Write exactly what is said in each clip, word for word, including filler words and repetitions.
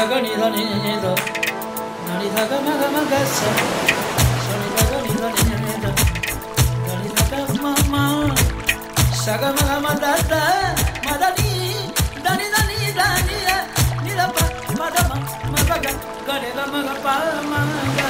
gani dani do dani da ga ma ga ma ga sa soni da gani dani do dani da ga ma ma sa ga ma ga ma da da ma da ni dani dani dani ni da pa ma da ma ma ga ga ga re ga ma ga pa ma ga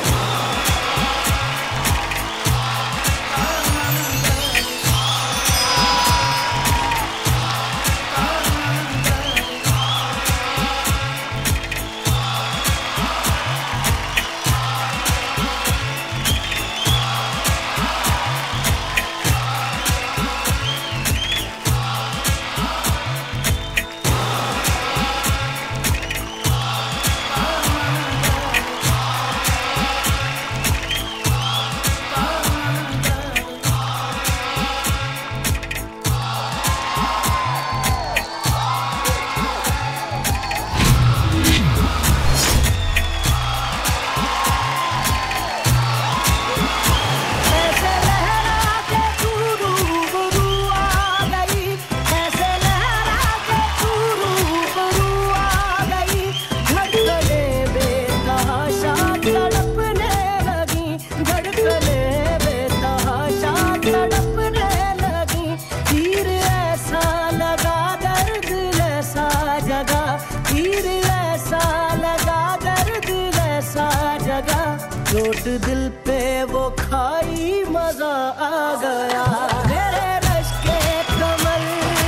चोट दिल पे वो खाई मजा आ गया मेरे rush के कमल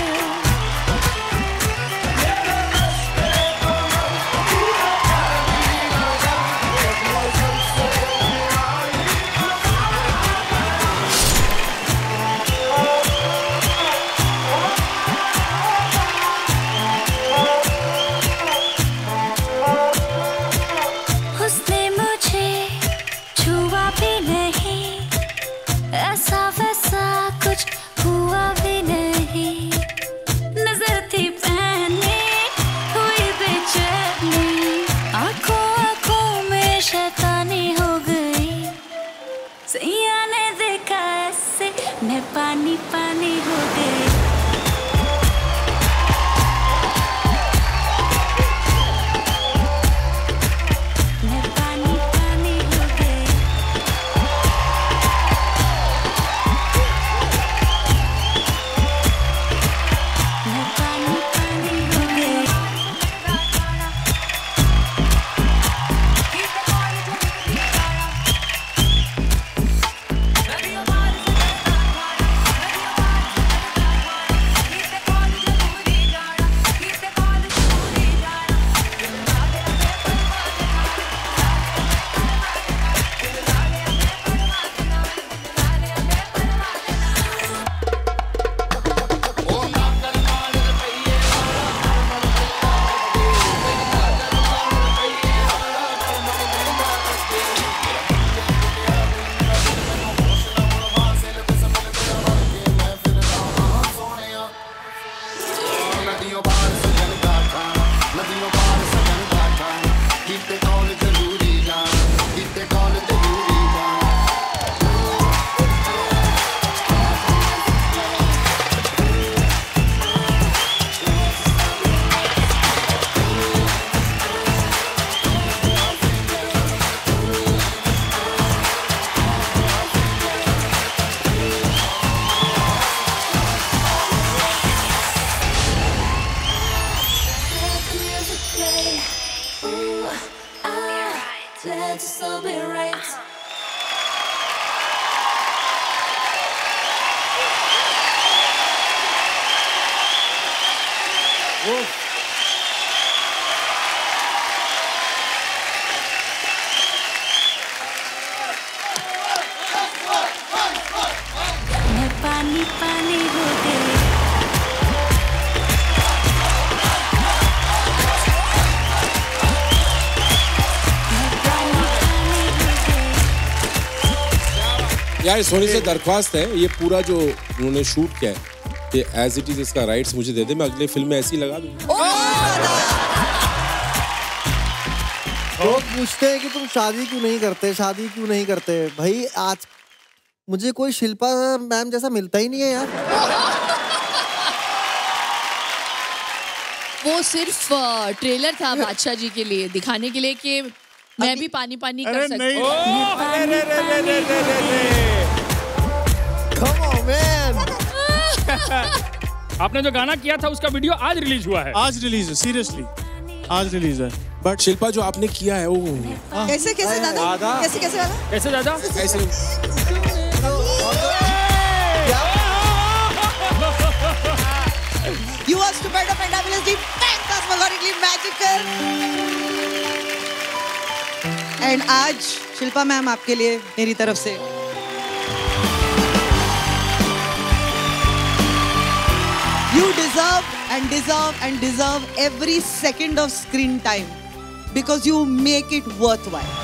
पानी पानी हो गए मैं पानी पानी हो गए मैं पानी पानी हो गए यार सोनी से दरख्वास्त है, ये पूरा जो उन्होंने शूट किया है ये एज इट इज इसका राइट्स मुझे दे दे, मैं अगले फिल्म में ऐसे ही लगा दूंगा। लोग पूछते हैं कि तुम शादी क्यों नहीं करते, शादी क्यों नहीं करते। भाई आज मुझे कोई शिल्पा मैम जैसा मिलता ही नहीं है यार। वो सिर्फ ट्रेलर था बादशाह जी के लिए, दिखाने के लिए कि मैं भी पानी पानी कर सकती हूँ। Come on, man. आपने जो गाना किया था उसका वीडियो आज रिलीज हुआ है। आज रिलीज है, सीरियसली आज रिलीज है। बट शिल्पा जो आपने किया है वो कैसे कैसे दादा कैसे कैसे दादा कैसे दादा ऐसे You are stupid, fabulously, phantasmagorically magical. And आज शिल्पा मैम आपके लिए मेरी तरफ से You deserve and deserve and deserve every second of screen time because you make it worthwhile.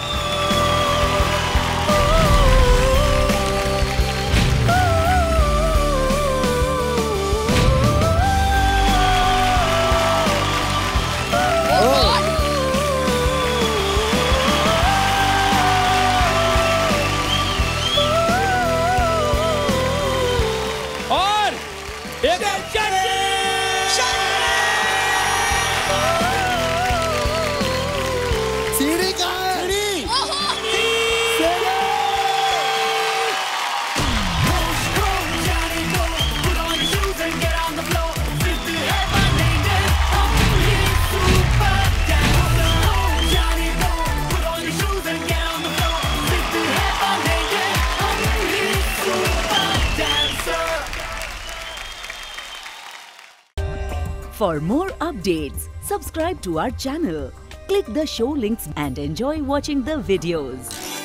For more updates, subscribe to our channel, click the show links and enjoy watching the videos.